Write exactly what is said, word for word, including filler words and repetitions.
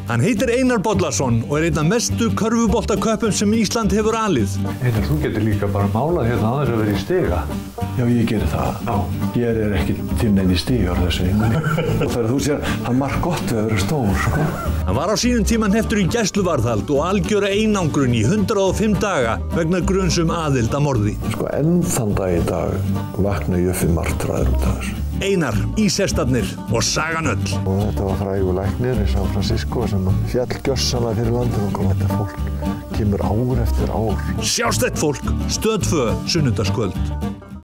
Hann heitir Einar Bollason og er einn af mestu körfuboltaköppum sem Ísland hefur alið. Einar, þú getur líka bara málað hérna aðeins að vera í stiga. Já, ég geri það. Já. Ég er ekki til neinn í stigar þessu einhverju. Og þegar þú sér, það er margt gott við að vera stór, sko. Hann var á sínum tíma hnepptur í gæsluvarðhald og algjöra einangrun í hundrað og fimm daga vegna gruns um aðild að morði. Sko, enn þann dag í dag vakna ég upp við martraðir út af þessu. Einar, Ísestarnir og Sagan öll. Og þetta var frægur læknir í San Francisco sem fjall gjörsamlega fyrir landinu og þetta fólk kemur ár eftir ár. Sjálfstætt fólk, Stöð tvö, sunnudagskvöld.